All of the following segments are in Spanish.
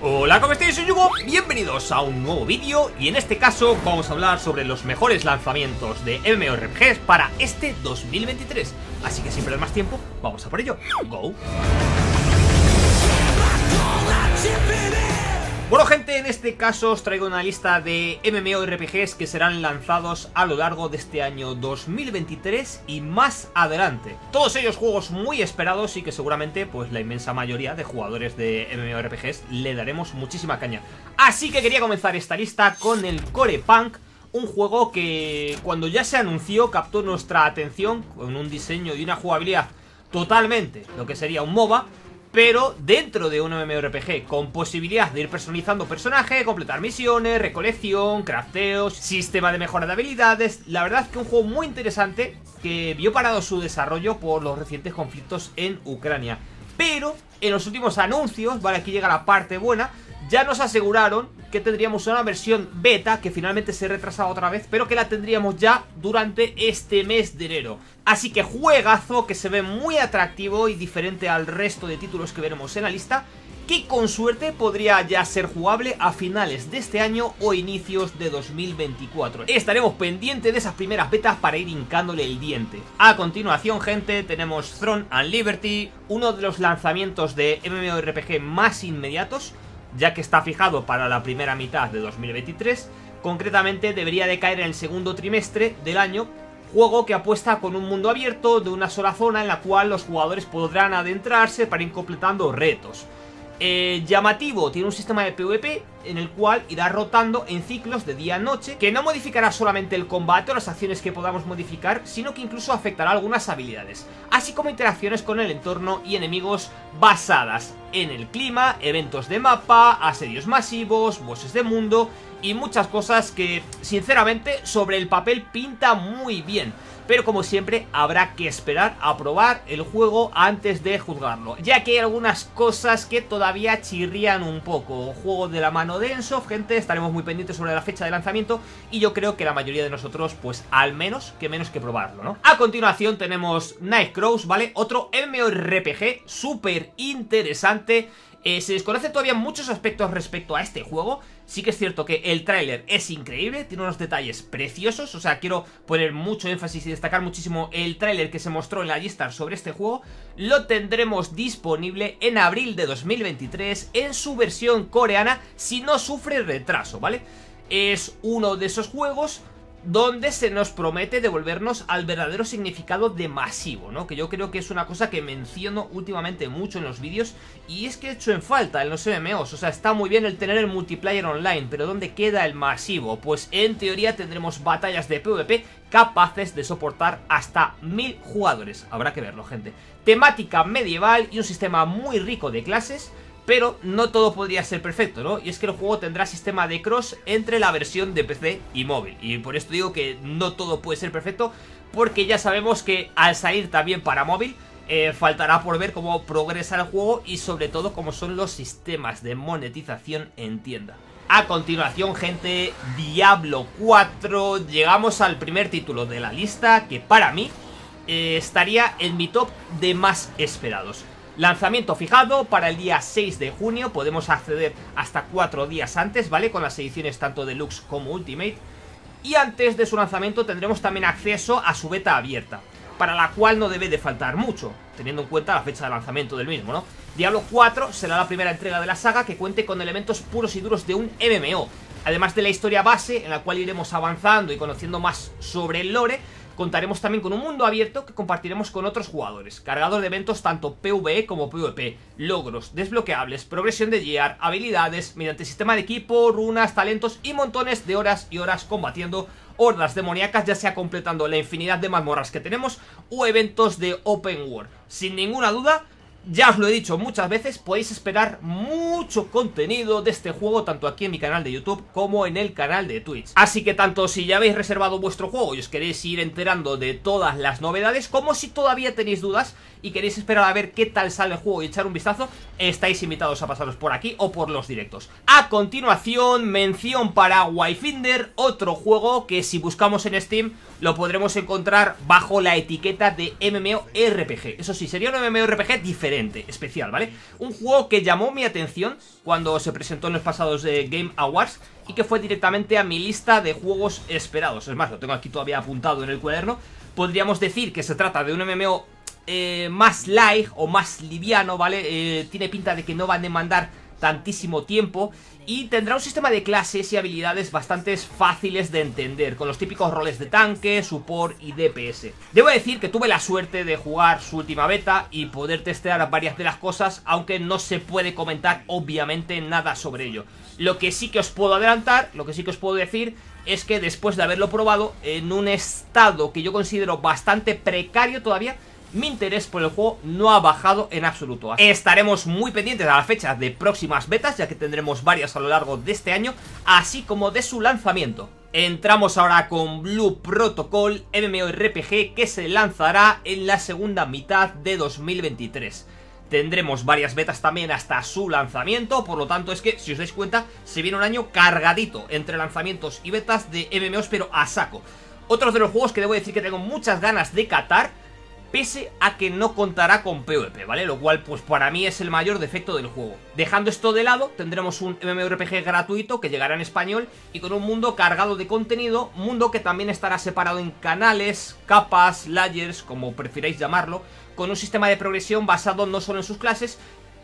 Hola, ¿cómo estáis? Soy Yugo, bienvenidos a un nuevo vídeo y en este caso vamos a hablar sobre los mejores lanzamientos de MMORPGs para este 2023. Así que sin perder más tiempo, vamos a por ello. ¡Go! Bueno, gente, en este caso os traigo una lista de MMORPGs que serán lanzados a lo largo de este año 2023 y más adelante. Todos ellos juegos muy esperados y que seguramente pues la inmensa mayoría de jugadores de MMORPGs le daremos muchísima caña. Así que quería comenzar esta lista con el Corepunk, un juego que cuando ya se anunció captó nuestra atención con un diseño y una jugabilidad totalmente lo que sería un MOBA, pero dentro de un MMORPG, con posibilidad de ir personalizando personaje, completar misiones, recolección, crafteos, sistema de mejora de habilidades. La verdad es que un juego muy interesante que vio parado su desarrollo por los recientes conflictos en Ucrania. Pero en los últimos anuncios, vale, aquí llega la parte buena, ya nos aseguraron que tendríamos una versión beta que finalmente se retrasaba otra vez, pero que la tendríamos ya durante este mes de enero. Así que juegazo que se ve muy atractivo y diferente al resto de títulos que veremos en la lista, que con suerte podría ya ser jugable a finales de este año o inicios de 2024. Estaremos pendientes de esas primeras betas para ir hincándole el diente. A continuación, gente, tenemos Throne and Liberty, uno de los lanzamientos de MMORPG más inmediatos, ya que está fijado para la primera mitad de 2023, concretamente debería de caer en el segundo trimestre del año, juego que apuesta con un mundo abierto de una sola zona en la cual los jugadores podrán adentrarse para ir completando retos. Llamativo, tiene un sistema de PvP en el cual irá rotando en ciclos de día a noche, que no modificará solamente el combate o las acciones que podamos modificar, sino que incluso afectará algunas habilidades, así como interacciones con el entorno y enemigos basadas en el clima, eventos de mapa, asedios masivos, bosses de mundo y muchas cosas que sinceramente sobre el papel pinta muy bien. Pero como siempre habrá que esperar a probar el juego antes de juzgarlo, ya que hay algunas cosas que todavía chirrían un poco. Juego de la mano de Ensoft, gente, estaremos muy pendientes sobre la fecha de lanzamiento y yo creo que la mayoría de nosotros pues al menos que probarlo, ¿no? A continuación tenemos Nightcrows, ¿vale? Otro MMORPG súper interesante. Se desconoce todavía muchos aspectos respecto a este juego. Sí que es cierto que el tráiler es increíble, tiene unos detalles preciosos. O sea, quiero poner mucho énfasis y destacar muchísimo el tráiler que se mostró en la G-Star sobre este juego. Lo tendremos disponible en abril de 2023 en su versión coreana, si no sufre retraso, ¿vale? Es uno de esos juegos donde se nos promete devolvernos al verdadero significado de masivo, ¿no? Que yo creo que es una cosa que menciono últimamente mucho en los vídeos y es que he hecho en falta en los MMOs. O sea, está muy bien el tener el multiplayer online, pero ¿dónde queda el masivo? Pues en teoría tendremos batallas de PvP capaces de soportar hasta 1000 jugadores. Habrá que verlo, gente. Temática medieval y un sistema muy rico de clases, pero no todo podría ser perfecto, ¿no? Y es que el juego tendrá sistema de cross entre la versión de PC y móvil. Y por esto digo que no todo puede ser perfecto, porque ya sabemos que al salir también para móvil faltará por ver cómo progresa el juego y sobre todo cómo son los sistemas de monetización en tienda. A continuación, gente, Diablo 4. Llegamos al primer título de la lista que para mí estaría en mi top de más esperados. Lanzamiento fijado para el día 6 de junio, podemos acceder hasta 4 días antes, ¿vale? Con las ediciones tanto Deluxe como Ultimate. Y antes de su lanzamiento tendremos también acceso a su beta abierta, para la cual no debe de faltar mucho, teniendo en cuenta la fecha de lanzamiento del mismo, ¿no? Diablo 4 será la primera entrega de la saga que cuente con elementos puros y duros de un MMO. Además de la historia base, en la cual iremos avanzando y conociendo más sobre el lore, contaremos también con un mundo abierto que compartiremos con otros jugadores, cargado de eventos tanto PvE como PvP, logros, desbloqueables, progresión de gear, habilidades, mediante sistema de equipo, runas, talentos y montones de horas y horas combatiendo hordas demoníacas, ya sea completando la infinidad de mazmorras que tenemos o eventos de Open World. Sin ninguna duda, ya os lo he dicho muchas veces, podéis esperar mucho contenido de este juego tanto aquí en mi canal de YouTube como en el canal de Twitch. Así que tanto si ya habéis reservado vuestro juego y os queréis ir enterando de todas las novedades, como si todavía tenéis dudas y queréis esperar a ver qué tal sale el juego y echar un vistazo, estáis invitados a pasaros por aquí o por los directos. A continuación, mención para Wayfinder, otro juego que si buscamos en Steam lo podremos encontrar bajo la etiqueta de MMORPG. Eso sí, sería un MMORPG diferente, especial, ¿vale? Un juego que llamó mi atención cuando se presentó en los pasados Game Awards y que fue directamente a mi lista de juegos esperados. Es más, lo tengo aquí todavía apuntado en el cuaderno. Podríamos decir que se trata de un MMO más light o más liviano, ¿vale? Tiene pinta de que no va a demandar tantísimo tiempo y tendrá un sistema de clases y habilidades bastante fáciles de entender, con los típicos roles de tanque, support y DPS. Debo decir que tuve la suerte de jugar su última beta y poder testear varias de las cosas, aunque no se puede comentar obviamente nada sobre ello. Lo que sí que os puedo adelantar, lo que sí que os puedo decir es que después de haberlo probado en un estado que yo considero bastante precario todavía, mi interés por el juego no ha bajado en absoluto. Estaremos muy pendientes a la fecha de próximas betas, ya que tendremos varias a lo largo de este año, así como de su lanzamiento. Entramos ahora con Blue Protocol, MMORPG que se lanzará en la segunda mitad de 2023. Tendremos varias betas también hasta su lanzamiento, por lo tanto es que, si os dais cuenta, se viene un año cargadito entre lanzamientos y betas de MMOs, pero a saco. Otros de los juegos que debo decir que tengo muchas ganas de catar, pese a que no contará con PvP, ¿vale? Lo cual, pues para mí es el mayor defecto del juego. Dejando esto de lado, tendremos un MMORPG gratuito que llegará en español y con un mundo cargado de contenido, mundo que también estará separado en canales, capas, layers, como prefiráis llamarlo, con un sistema de progresión basado no solo en sus clases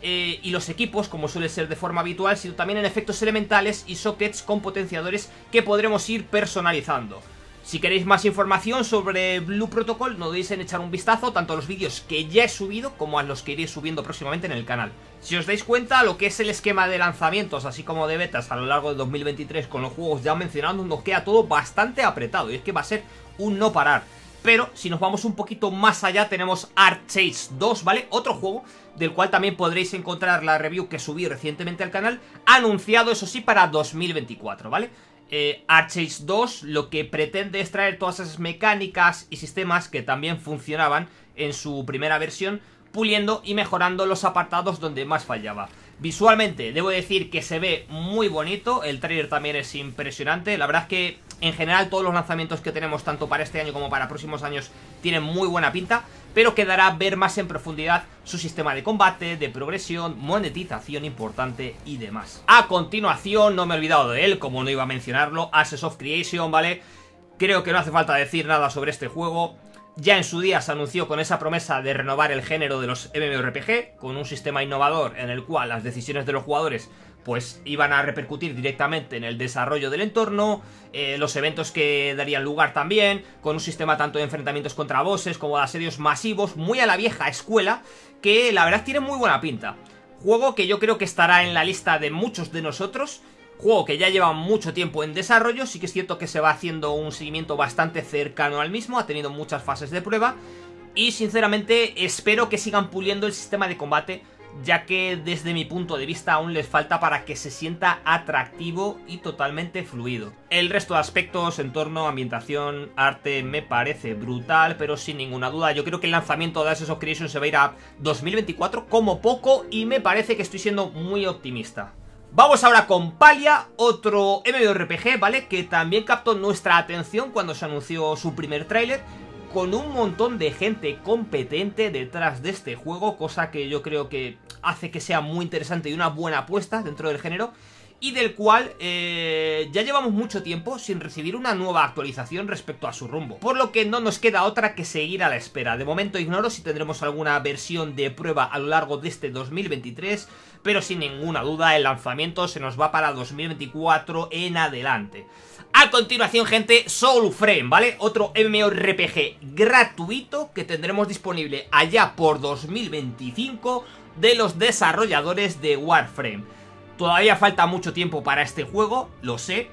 y los equipos, como suele ser de forma habitual, sino también en efectos elementales y sockets con potenciadores que podremos ir personalizando. Si queréis más información sobre Blue Protocol, no dudéis en echar un vistazo tanto a los vídeos que ya he subido como a los que iré subiendo próximamente en el canal. Si os dais cuenta, lo que es el esquema de lanzamientos, así como de betas a lo largo de 2023 con los juegos ya mencionados, nos queda todo bastante apretado y es que va a ser un no parar. Pero si nos vamos un poquito más allá, tenemos ArcheAge 2, ¿vale? Otro juego del cual también podréis encontrar la review que subí recientemente al canal, anunciado eso sí para 2024, ¿vale? ArcheAge 2 lo que pretende es traer todas esas mecánicas y sistemas que también funcionaban en su primera versión, puliendo y mejorando los apartados donde más fallaba. Visualmente debo decir que se ve muy bonito, el trailer también es impresionante, la verdad es que en general todos los lanzamientos que tenemos tanto para este año como para próximos años tienen muy buena pinta, pero quedará ver más en profundidad su sistema de combate, de progresión, monetización importante y demás. A continuación, no me he olvidado de él, como no iba a mencionarlo, Ashes of Creation, ¿vale? Creo que no hace falta decir nada sobre este juego. Ya en su día se anunció con esa promesa de renovar el género de los MMORPG, con un sistema innovador en el cual las decisiones de los jugadores pues iban a repercutir directamente en el desarrollo del entorno, los eventos que darían lugar también, con un sistema tanto de enfrentamientos contra bosses como de asedios masivos, muy a la vieja escuela, que la verdad tiene muy buena pinta. Juego que yo creo que estará en la lista de muchos de nosotros, juego que ya lleva mucho tiempo en desarrollo, sí que es cierto que se va haciendo un seguimiento bastante cercano al mismo, ha tenido muchas fases de prueba, y sinceramente espero que sigan puliendo el sistema de combate, ya que desde mi punto de vista aún les falta para que se sienta atractivo y totalmente fluido. El resto de aspectos, entorno, ambientación, arte, me parece brutal, pero sin ninguna duda yo creo que el lanzamiento de Ashes of Creation se va a ir a 2024 como poco y me parece que estoy siendo muy optimista. Vamos ahora con Palia, otro MMORPG, ¿vale? Que también captó nuestra atención cuando se anunció su primer tráiler, con un montón de gente competente detrás de este juego, cosa que yo creo que hace que sea muy interesante y una buena apuesta dentro del género, y del cual ya llevamos mucho tiempo sin recibir una nueva actualización respecto a su rumbo, por lo que no nos queda otra que seguir a la espera. De momento ignoro si tendremos alguna versión de prueba a lo largo de este 2023, pero sin ninguna duda el lanzamiento se nos va para 2024 en adelante. A continuación, gente, Soulframe, ¿vale? Otro MMORPG gratuito que tendremos disponible allá por 2025 de los desarrolladores de Warframe. Todavía falta mucho tiempo para este juego, lo sé,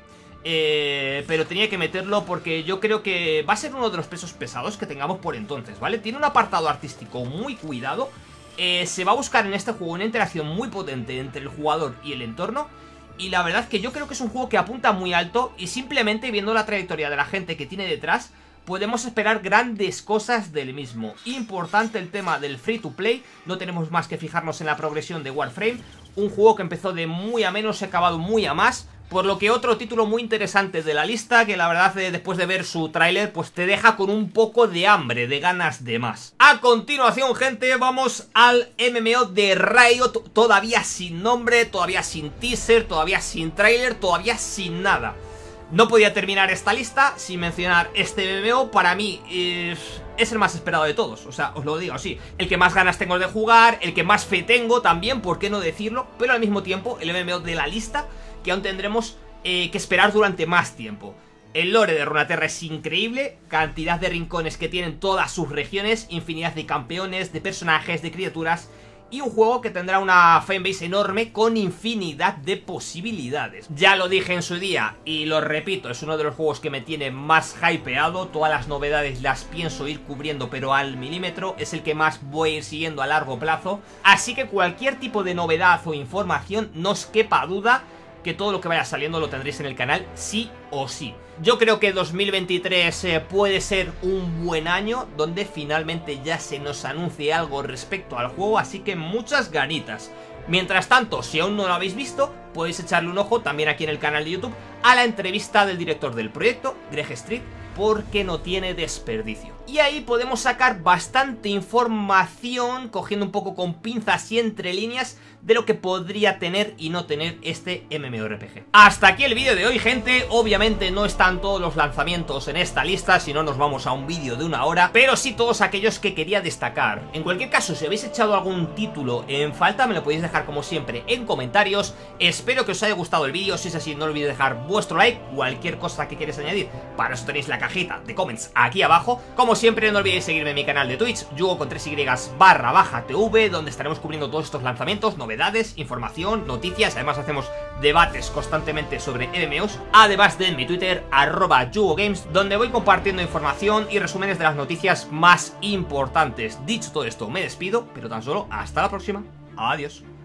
pero tenía que meterlo porque yo creo que va a ser uno de los pesos pesados que tengamos por entonces, ¿vale? Tiene un apartado artístico muy cuidado, se va a buscar en este juego una interacción muy potente entre el jugador y el entorno, y la verdad es que yo creo que es un juego que apunta muy alto y simplemente viendo la trayectoria de la gente que tiene detrás podemos esperar grandes cosas del mismo. Importante el tema del free to play, no tenemos más que fijarnos en la progresión de Warframe, un juego que empezó de muy a menos y ha acabado muy a más, Por lo que otro título muy interesante de la lista, que la verdad después de ver su tráiler pues te deja con un poco de hambre, de ganas de más. A continuación, gente, vamos al MMO de Riot, todavía sin nombre, todavía sin teaser, todavía sin tráiler, todavía sin nada. No podía terminar esta lista sin mencionar este MMO. Para mí es el más esperado de todos, o sea, os lo digo así. El que más ganas tengo de jugar, el que más fe tengo también, ¿por qué no decirlo? Pero al mismo tiempo, el MMO de la lista que aún tendremos que esperar durante más tiempo. El lore de Runeterra es increíble, cantidad de rincones que tienen todas sus regiones, infinidad de campeones, de personajes, de criaturas, y un juego que tendrá una fanbase enorme con infinidad de posibilidades. Ya lo dije en su día y lo repito, es uno de los juegos que me tiene más hypeado. Todas las novedades las pienso ir cubriendo, pero al milímetro. Es el que más voy a ir siguiendo a largo plazo. Así que cualquier tipo de novedad o información, no os quepa duda que todo lo que vaya saliendo lo tendréis en el canal sí o sí. Yo creo que 2023 puede ser un buen año donde finalmente ya se nos anuncie algo respecto al juego, así que muchas ganitas. Mientras tanto, si aún no lo habéis visto, podéis echarle un ojo también aquí en el canal de YouTube a la entrevista del director del proyecto, Greg Street, porque no tiene desperdicio. Y ahí podemos sacar bastante información, cogiendo un poco con pinzas y entre líneas de lo que podría tener y no tener este MMORPG. Hasta aquí el vídeo de hoy, gente. Obviamente no están todos los lanzamientos en esta lista, si no nos vamos a un vídeo de 1 hora, pero sí todos aquellos que quería destacar. En cualquier caso, si habéis echado algún título en falta, me lo podéis dejar como siempre en comentarios. Espero que os haya gustado el vídeo. Si es así, no olvidéis dejar vuestro like, cualquier cosa que queréis añadir, para eso tenéis la cajita de comments aquí abajo. Como siempre, no olvidéis seguirme en mi canal de Twitch, Yugo con 3y_TV, donde estaremos cubriendo todos estos lanzamientos, novedades, información, noticias. Además hacemos debates constantemente sobre MMOs, además de en mi Twitter, @YugoGames, donde voy compartiendo información y resúmenes de las noticias más importantes. Dicho todo esto, me despido, pero tan solo hasta la próxima. Adiós.